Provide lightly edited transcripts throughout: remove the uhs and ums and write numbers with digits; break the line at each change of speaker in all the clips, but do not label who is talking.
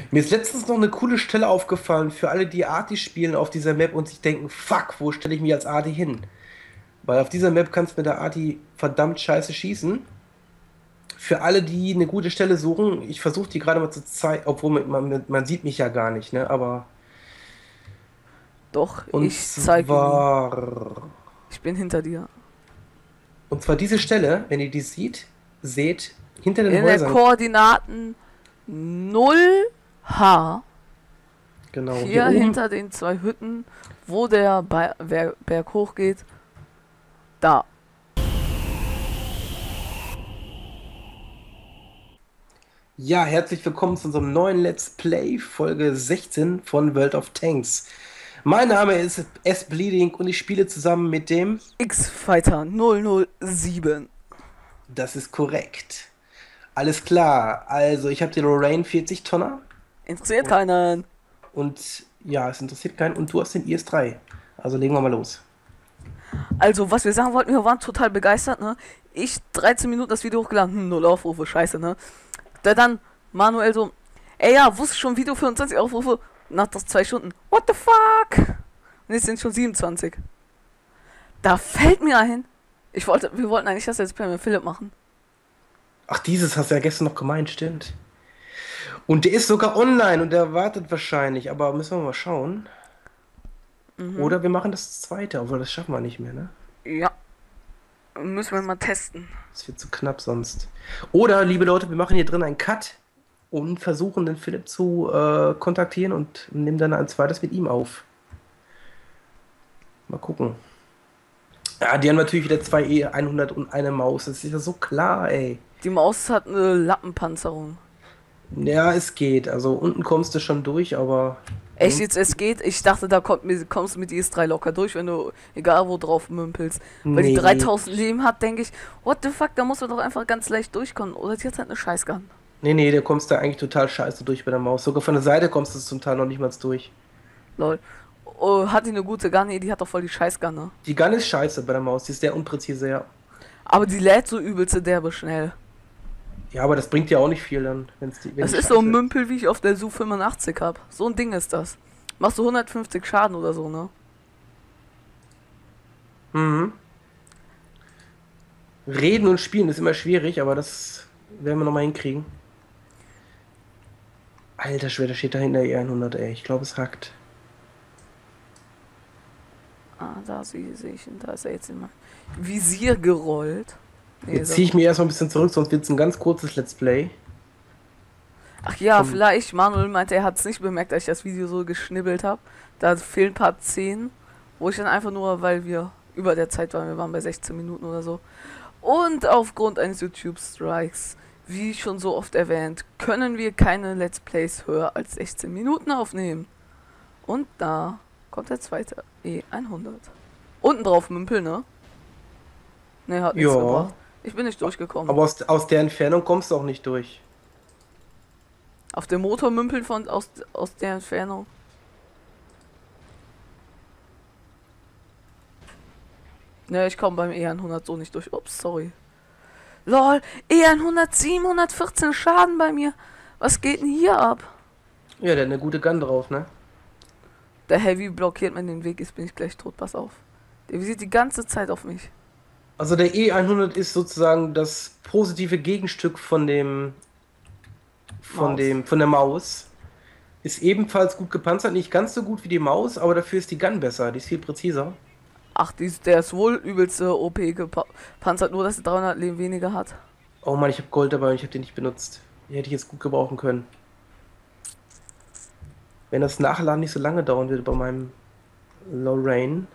Mir ist letztens noch eine coole Stelle aufgefallen für alle, die Arty spielen auf dieser Map und sich denken, fuck, wo stelle ich mich als Arty hin? Weil auf dieser Map kannst du mit der Arty verdammt scheiße schießen. Für alle, die eine gute Stelle suchen, ich versuche die gerade mal zu zeigen, obwohl man sieht mich ja gar nicht, ne? Aber
Doch,
und
ich zeige ihn.
zwar
Ich bin hinter dir.
und zwar diese Stelle, wenn ihr die seht, hinter den
In der
Häusern,
Koordinaten 0H.
genau, hier
Hier
oben.
hinter den zwei Hütten, wo der Berg hochgeht. Da.
Ja, herzlich willkommen zu unserem neuen Let's Play, Folge 16 von World of Tanks. Mein Name ist S-Bleeding und ich spiele zusammen mit dem.
X-Fighter 007.
Das ist korrekt. Alles klar, also ich habe die Lorraine 40 Tonner
Interessiert
und,
keinen.
und ja, es interessiert keinen und du hast den IS-3. Also legen wir mal los.
Also, was wir sagen wollten, wir waren total begeistert, ne? Ich 13 Minuten das Video hochgeladen, null Aufrufe, scheiße, ne? Der dann Manuel so, ey ja, wusste schon, Video 24 Aufrufe, nach das 2 Stunden, what the fuck? Und jetzt sind schon 27. Da fällt mir ein, wir wollten eigentlich das jetzt mit Philipp machen.
Ach, dieses hast du ja gestern noch gemeint, stimmt. Und der ist sogar online und der wartet wahrscheinlich, aber müssen wir mal schauen.
Mhm.
Oder wir machen das zweite, obwohl das schaffen wir nicht mehr, ne?
Ja, müssen wir mal testen.
Das wird zu knapp sonst. Oder, liebe Leute, wir machen hier drin einen Cut und versuchen den Philipp zu kontaktieren und nehmen dann ein zweites mit ihm auf. Mal gucken. Ja, die haben natürlich wieder zwei E100 und eine Maus. Das ist ja so klar, ey.
Die Maus hat eine Lappenpanzerung.
Ja, es geht. Also unten kommst du schon durch, aber
Echt jetzt, es geht? Ich dachte, kommst du mit IS-3 locker durch, wenn du egal wo drauf mümpelst. Weil die
nee.
3000 Leben hat, denke ich, what the fuck, da muss man doch einfach ganz leicht durchkommen. Oder die hat halt eine Scheißgun.
Nee, da kommst du eigentlich total scheiße durch bei der Maus. Sogar von der Seite kommst du zum Teil noch nicht mal durch.
Lol. Oh, hat die eine gute Gun? Nee, die hat doch voll die Scheißgun, ne?
Die Gun ist scheiße bei der Maus. Die ist sehr unpräzise, ja.
Aber die lädt so übelste derbe schnell.
Ja, aber das bringt ja auch nicht viel dann, wenn
Das
die
ist so ein
scheiße ist.
Mümpel, wie ich auf der Su 85 hab. So ein Ding ist das. Machst du 150 Schaden oder so, ne?
Mhm. Reden und spielen ist immer schwierig, aber das werden wir nochmal hinkriegen. Alter Schwede, steht da hinter E100, ey. Ich glaube, es hackt.
Ah, sehe ich ihn. Da ist er jetzt in mein Visier gerollt. Nee, ist
Jetzt
er
ziehe ich
gut.
mir erstmal ein bisschen zurück, sonst wird es ein ganz kurzes Let's Play.
Ach ja,
Vom,
vielleicht. Manuel meinte, er hat es nicht bemerkt, dass ich das Video so geschnibbelt habe. Da fehlen ein paar Szenen, wo ich dann einfach nur, weil wir über der Zeit waren, wir waren bei 16 Minuten oder so. Und aufgrund eines YouTube-Strikes, wie schon so oft erwähnt, können wir keine Let's Plays höher als 16 Minuten aufnehmen. Und da kommt der zweite E100. Unten drauf Mümpel, ne? Ne, hat nichts
ja,
gebracht. Ich bin nicht durchgekommen.
aber aus der Entfernung kommst du auch nicht durch.
Auf dem Motor mümpeln aus der Entfernung. Ne, ich komme beim E100 so nicht durch. Ups, sorry. Lol, E100, 714 Schaden bei mir. Was geht denn hier ab?
Ja, der hat eine gute Gun drauf, ne?
Der Heavy blockiert mir den Weg, jetzt bin ich gleich tot, pass auf. Der visiert die ganze Zeit auf mich.
Also der E100 ist sozusagen das positive Gegenstück
Maus.
von der Maus. Ist ebenfalls gut gepanzert, nicht ganz so gut wie die Maus, aber dafür ist die Gun besser, die ist viel präziser.
Ach, der ist wohl übelste OP gepanzert, nur dass er 300 Leben weniger hat.
Oh Mann, ich habe Gold dabei und ich habe den nicht benutzt. Die hätte ich jetzt gut gebrauchen können. Wenn das Nachladen nicht so lange dauern würde bei meinem Lorraine.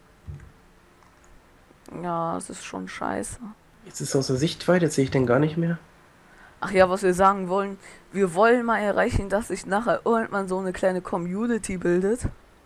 Ja, es ist schon scheiße.
Jetzt ist es aus der Sichtweite, jetzt sehe ich den gar nicht mehr.
Ach ja, was wir sagen wollen, wir wollen mal erreichen, dass sich nachher irgendwann so eine kleine Community bildet.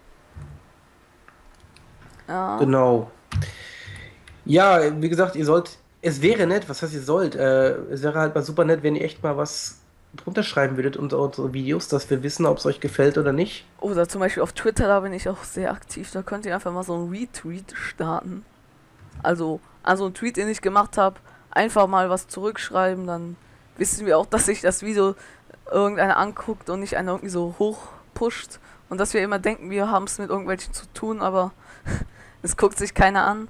Ja.
Genau. Ja, wie gesagt, es wäre nett, was heißt ihr sollt? Es wäre halt mal super nett, wenn ihr echt mal was drunter schreiben würdet unter unsere Videos, dass wir wissen, ob es euch gefällt oder nicht.
Oder zum Beispiel auf Twitter, da bin ich auch sehr aktiv. Da könnt ihr einfach mal so einen Retweet starten. Also einen Tweet, den ich gemacht habe, einfach mal was zurückschreiben, dann wissen wir auch, dass sich das Video irgendeiner anguckt und nicht einer irgendwie so hoch pusht. Und dass wir immer denken, wir haben es mit irgendwelchen zu tun, aber es guckt sich keiner an.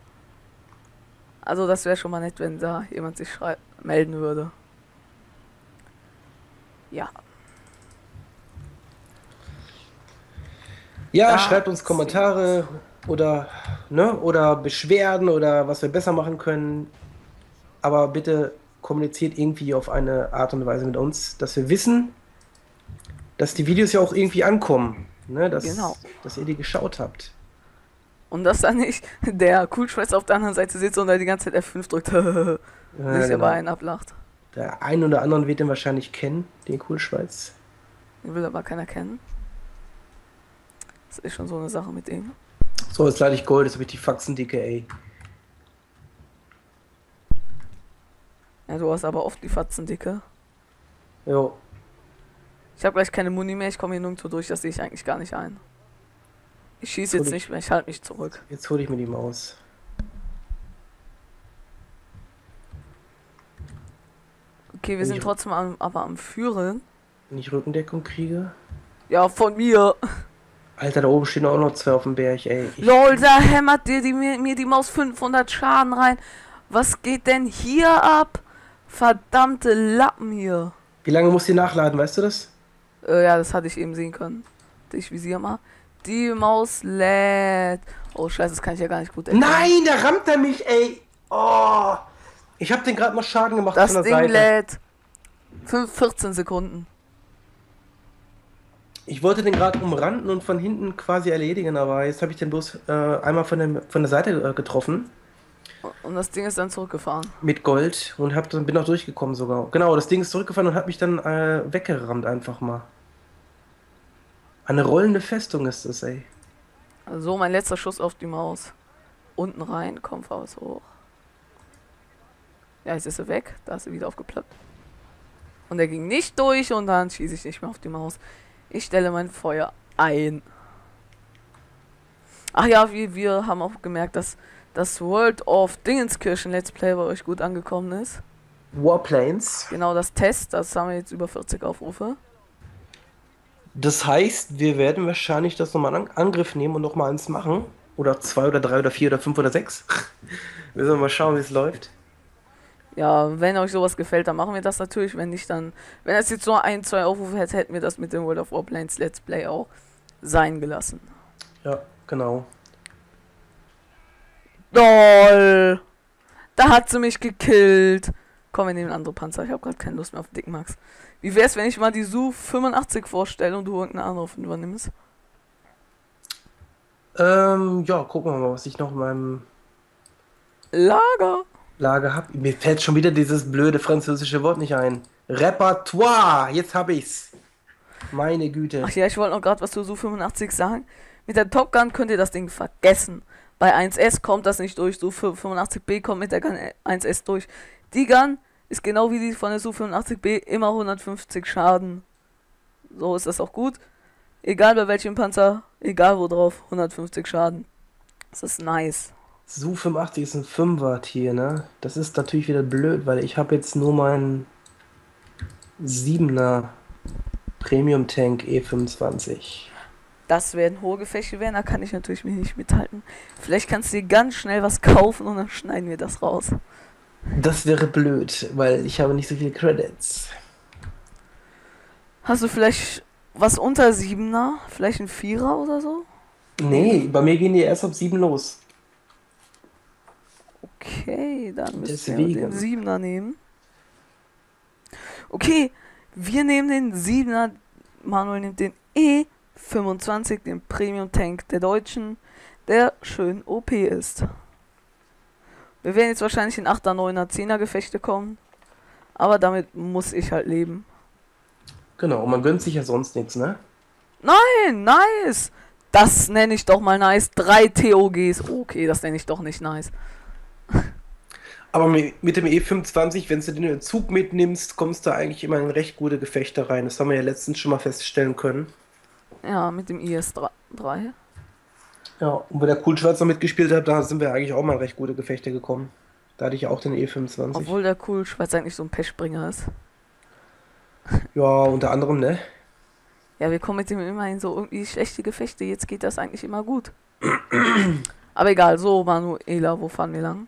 Also das wäre schon mal nett, wenn da jemand sich melden würde. Ja.
Ja,
Da
schreibt uns Kommentare oder, ne, oder Beschwerden oder was wir besser machen können. Aber bitte kommuniziert irgendwie auf eine Art und Weise mit uns, dass wir wissen, dass die Videos ja auch irgendwie ankommen. Ne,
Genau.
dass ihr die geschaut habt.
Und dass dann nicht der Coolschweizer auf der anderen Seite sitzt und da die ganze Zeit F5 drückt.
Ja,
Sich
genau.
aber einen ablacht.
Der ein oder anderen wird den wahrscheinlich kennen, den Coolschweiz.
Den will aber keiner kennen. Das ist schon so eine Sache mit ihm.
So, jetzt lade ich Gold, jetzt habe ich die Faxendicke, ey.
Ja, du hast aber oft die Fatzen dicke.
Jo.
Ich habe gleich keine Muni mehr, ich komme hier nirgendwo durch, das sehe ich eigentlich gar nicht ein. Ich schieße jetzt nicht mehr, ich halte mich zurück.
Jetzt hole ich mir die Maus.
Okay, wir sind trotzdem aber am Führen.
Wenn ich Rückendeckung kriege.
Ja, von mir.
Alter, da oben stehen auch noch zwei auf dem Berg, ey.
LOL, da hämmert dir mir die Maus 500 Schaden rein. Was geht denn hier ab? Verdammte Lappen hier.
Wie lange muss die nachladen, weißt du das?
Ja, das hatte ich eben sehen können. Ich visier mal. Die Maus lädt. Oh scheiße, das kann ich ja gar nicht gut erkennen.
Nein, da rammt er mich, ey. Oh. Ich hab den gerade noch Schaden gemacht
Das
von
Ding
der Seite.
lädt 14 Sekunden.
Ich wollte den gerade umranden und von hinten quasi erledigen, aber jetzt habe ich den bloß einmal von der Seite getroffen.
Und das Ding ist dann zurückgefahren.
Mit Gold und bin auch durchgekommen sogar. Genau, das Ding ist zurückgefahren und hat mich dann weggerammt einfach mal. Eine rollende Festung ist das, ey.
Also mein letzter Schuss auf die Maus. Unten rein, Kopfhaus hoch. Ja, jetzt ist sie weg. Da ist sie wieder aufgeploppt. Und er ging nicht durch und dann schieße ich nicht mehr auf die Maus. Ich stelle mein Feuer ein. Ach ja, wir haben auch gemerkt, dass das World of Dingenskirchen Let's Play bei euch gut angekommen ist.
Warplanes.
Genau, das Test, das haben wir jetzt über 40 Aufrufe.
Das heißt, wir werden wahrscheinlich das nochmal in Angriff nehmen und nochmal eins machen. Oder 2 oder 3 oder 4 oder 5 oder 6. Wir sollen mal schauen, wie es läuft.
Ja, wenn euch sowas gefällt, dann machen wir das natürlich. Wenn nicht, dann... Wenn es jetzt nur 1, 2 Aufrufe hätte, hätten wir das mit dem World of Warplanes Let's Play auch sein gelassen.
Ja, genau.
LOL! Da hat sie mich gekillt. Komm, wir nehmen andere Panzer. Ich habe gerade keine Lust mehr auf Dick Max. Wie wär's, wenn ich mal die Su 85 vorstelle und du irgendeine andere übernimmst?
Ja, gucken wir mal, was ich noch in meinem
Lager.
Lager habe. Mir fällt schon wieder dieses blöde französische Wort nicht ein. Repertoire, jetzt hab ich's. Meine Güte.
Ach ja, ich wollte noch gerade was zu Su 85 sagen. Mit der Top Gun könnt ihr das Ding vergessen. Bei 1S kommt das nicht durch. Su 85B kommt mit der Gun 1S durch. Die Gun ist genau wie die von der Su 85B immer 150 Schaden. So ist das auch gut. Egal bei welchem Panzer, egal wo drauf, 150 Schaden. Das ist nice.
Su 85 ist ein 5er Tier, ne? Das ist natürlich wieder blöd, weil ich habe jetzt nur meinen 7er Premium Tank E25.
Das werden hohe Gefechte werden, da kann ich natürlich mich nicht mithalten. Vielleicht kannst du dir ganz schnell was kaufen und dann schneiden wir das raus.
Das wäre blöd, weil ich habe nicht so viele Credits.
Hast du vielleicht was unter 7er? Vielleicht ein 4er oder so?
Nee, bei mir gehen die erst ab 7 los.
Okay, dann müssen
Deswegen.
wir den 7er nehmen. Okay, wir nehmen den 7er. Manuel nimmt den E25, den Premium Tank der Deutschen, der schön OP ist. Wir werden jetzt wahrscheinlich in 8er, 9er, 10er Gefechte kommen. Aber damit muss ich halt leben.
Genau, man gönnt sich ja sonst nichts, ne?
Nein, nice! Das nenne ich doch mal nice. 3 TOGs. Okay, das nenne ich doch nicht nice.
Aber mit dem E25, wenn du den Zug mitnimmst, kommst du eigentlich immer in recht gute Gefechte rein. Das haben wir ja letztens schon mal feststellen können.
Ja, mit dem IS-3.
Ja, und bei der Coolschwarz noch mitgespielt habe, da sind wir eigentlich auch mal in recht gute Gefechte gekommen. Da hatte ich auch den E25.
Obwohl der Coolschweiz eigentlich so ein Pechbringer ist.
Ja, unter anderem, ne?
Ja, wir kommen mit dem immerhin so irgendwie schlechte Gefechte. Jetzt geht das eigentlich immer gut. Aber egal, so, Manuela, wo fahren wir lang?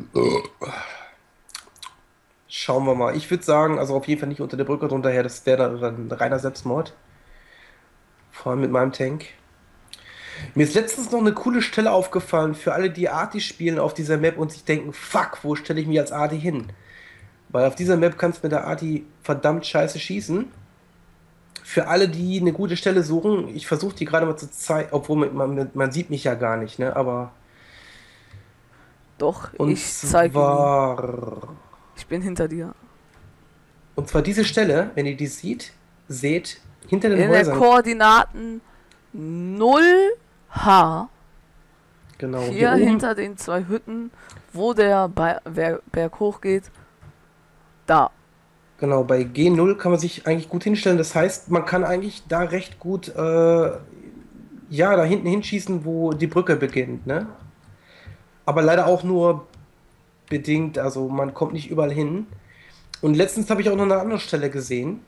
Schauen wir mal. Ich würde sagen, also auf jeden Fall nicht unter der Brücke drunter her, das wäre dann ein reiner Selbstmord. Vor allem mit meinem Tank. Mir ist letztens noch eine coole Stelle aufgefallen für alle, die Arty spielen auf dieser Map und sich denken, fuck, wo stelle ich mich als Arty hin? Weil auf dieser Map kannst du mit der Arty verdammt scheiße schießen. Für alle, die eine gute Stelle suchen, ich versuche die gerade mal zu zeigen, obwohl man sieht mich ja gar nicht, ne? Aber
Doch,
und
ich zeige Ihnen.
zwar
Ich bin hinter dir.
und zwar diese Stelle, wenn ihr die seht, hinter den
In der
Häusern,
Koordinaten 0H.
genau, hier
Hier
oben,
hinter den zwei Hütten, wo der Berg hochgeht. Da.
genau, bei G0 kann man sich eigentlich gut hinstellen. Das heißt, man kann eigentlich da recht gut, ja, da hinten hinschießen, wo die Brücke beginnt, ne? Aber leider auch nur bedingt, also man kommt nicht überall hin. Und letztens habe ich auch noch eine andere Stelle gesehen.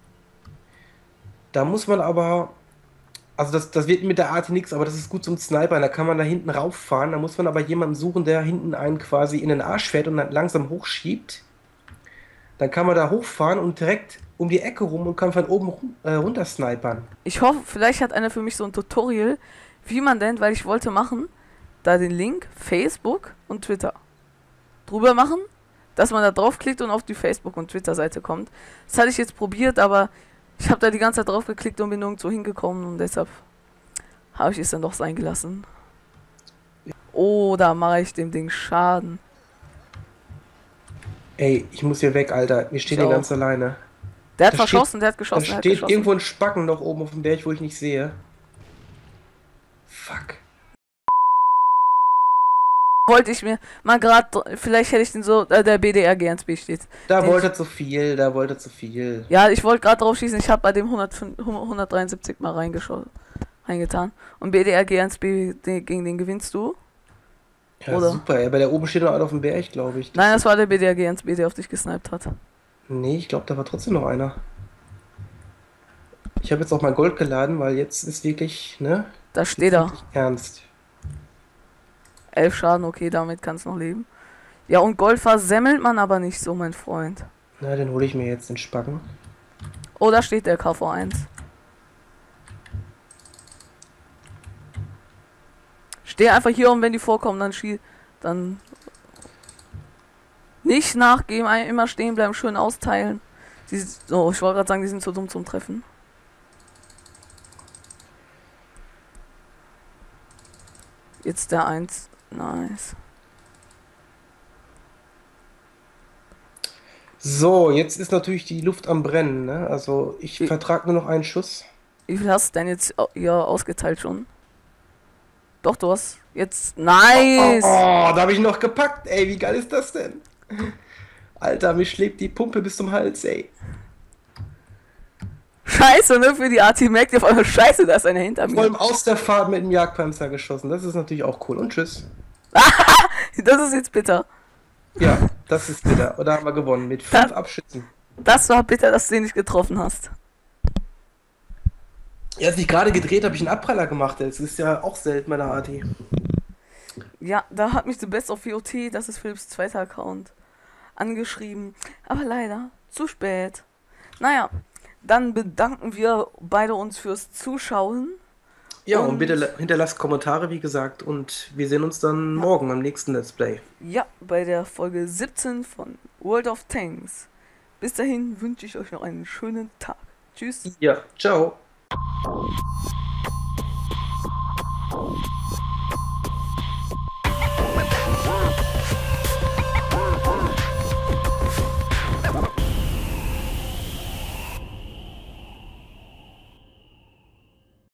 Da muss man aber, also das wird mit der AT nichts, aber das ist gut zum Snipern. Da kann man da hinten rauffahren. Da muss man aber jemanden suchen, der hinten einen quasi in den Arsch fährt und dann langsam hochschiebt. Dann kann man da hochfahren und direkt um die Ecke rum und kann von oben runter snipern.
Ich hoffe, vielleicht hat einer für mich so ein Tutorial, wie man denn, weil ich wollte machen, da den Link Facebook und Twitter drüber machen, dass man da draufklickt und auf die Facebook- und Twitter-Seite kommt. Das hatte ich jetzt probiert, aber ich habe da die ganze Zeit drauf geklickt und bin nirgendwo hingekommen und deshalb habe ich es dann doch sein gelassen. Oh, da mache ich dem Ding Schaden.
Ey, ich muss hier weg, Alter. Wir
Ich
stehen hier
auch.
ganz alleine.
Der hat
Da steht,
verschossen, der hat
da
geschossen, der hat
steht
geschossen.
irgendwo ein Spacken noch oben auf dem Berg, wo ich nicht sehe. Fuck.
Wollte ich mir mal gerade, vielleicht hätte ich den so, der BDR GNSB steht.
Da
Den,
wollte er zu viel, da wollte er zu viel.
ja, ich wollte gerade drauf schießen, ich habe bei dem 173 mal reingetan. Und BDR GNSB, gegen den gewinnst du?
Ja,
Oder?
super, ey. Bei der oben steht noch einer auf dem Berg, glaube ich.
Nein, das war der BDR GNSB, der auf dich gesniped hat.
Nee, ich glaube, da war trotzdem noch einer. Ich habe jetzt auch mein Gold geladen, weil jetzt ist wirklich, ne?
Da
Jetzt
steht er.
wirklich ernst.
11 Schaden, okay, damit kannst du noch leben. Ja, und Gold versemmelt man aber nicht so, mein Freund.
Na, den hole ich mir jetzt den Spacken.
Oh, da steht der KV1. Steh einfach hier und wenn die vorkommen, dann dann nicht nachgeben, immer stehen bleiben, schön austeilen. So, ich wollte gerade sagen, die sind zu dumm zum Treffen. Jetzt der 1. Nice.
So, jetzt ist natürlich die Luft am Brennen, ne? Also, ich
Wie,
vertrag nur noch einen Schuss.
wie viel hast du denn jetzt hier ausgeteilt schon? Doch, du hast jetzt.
Oh,
Nice!
da habe ich noch gepackt, ey. Wie geil ist das denn? Alter, mir schlägt die Pumpe bis zum Hals, ey.
Scheiße, ne? Für die AT merkt ihr auf einmal Scheiße, da ist einer hinter
Vor
mir.
allem aus der Fahrt mit dem Jagdpanzer geschossen. Das ist natürlich auch cool. Und tschüss.
Das ist jetzt bitter.
Ja, das ist bitter. Oder haben wir gewonnen mit 5
Das,
Abschüssen.
das war bitter, dass du den nicht getroffen hast.
Ja, als ich gerade gedreht habe, ich einen Abpraller gemacht. Das ist ja auch selten bei der Arti.
Ja, da hat mich The Best of VOT, das ist Philips zweiter Account, angeschrieben. Aber leider zu spät. Naja, dann bedanken wir beide uns fürs Zuschauen.
Ja, und
Und
bitte hinterlasst Kommentare, wie gesagt. Und wir sehen uns dann
ja,
morgen am nächsten Let's Play.
ja, bei der Folge 17 von World of Tanks. Bis dahin wünsche ich euch noch einen schönen Tag. Tschüss.
Ja, ciao.